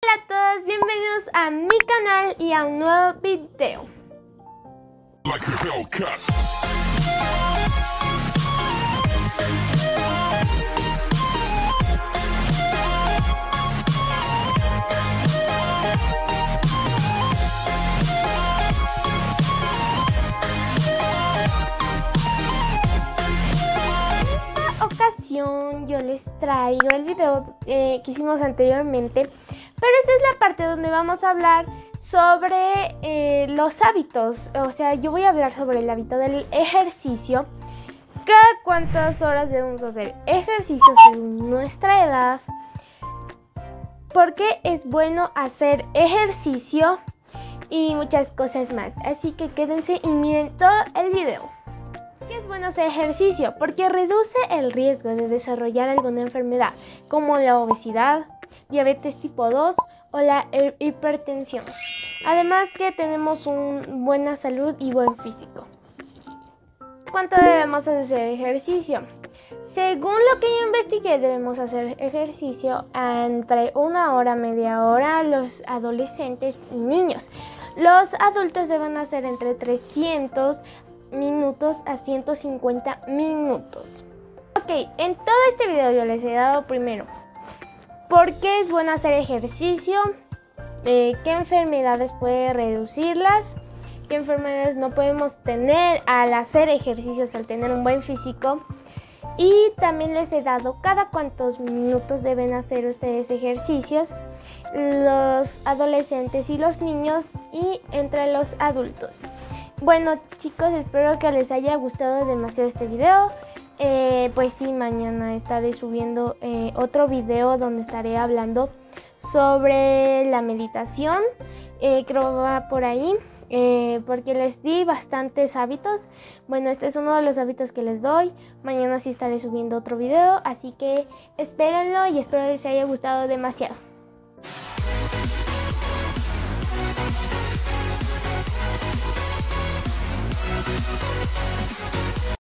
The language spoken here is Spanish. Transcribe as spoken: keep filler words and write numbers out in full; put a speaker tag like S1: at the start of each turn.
S1: Hola a todos, bienvenidos a mi canal y a un nuevo video. Ocasión yo les traigo el video eh, que hicimos anteriormente, pero esta es la parte donde vamos a hablar sobre eh, los hábitos. O sea, yo voy a hablar sobre el hábito del ejercicio, cada cuántas horas debemos hacer ejercicio según nuestra edad, por qué es bueno hacer ejercicio y muchas cosas más. Así que quédense y miren todo el video. ¿Qué es bueno hacer ejercicio? Porque reduce el riesgo de desarrollar alguna enfermedad como la obesidad, diabetes tipo dos o la hipertensión. Además que tenemos una buena salud y buen físico. ¿Cuánto debemos hacer ejercicio? Según lo que yo investigué, debemos hacer ejercicio entre una hora, media hora, los adolescentes y niños. Los adultos deben hacer entre trescientos minutos a ciento cincuenta minutos. Ok, en todo este video yo les he dado primero por qué es bueno hacer ejercicio, eh, qué enfermedades puede reducirlas, qué enfermedades no podemos tener al hacer ejercicios, al tener un buen físico, y también les he dado cada cuántos minutos deben hacer ustedes ejercicios, los adolescentes y los niños, y entre los adultos. Bueno chicos, espero que les haya gustado demasiado este video. Eh, pues sí, mañana estaré subiendo eh, otro video donde estaré hablando sobre la meditación. Eh, creo que va por ahí, eh, porque les di bastantes hábitos. Bueno, este es uno de los hábitos que les doy. Mañana sí estaré subiendo otro video, así que espérenlo y espero que les haya gustado demasiado.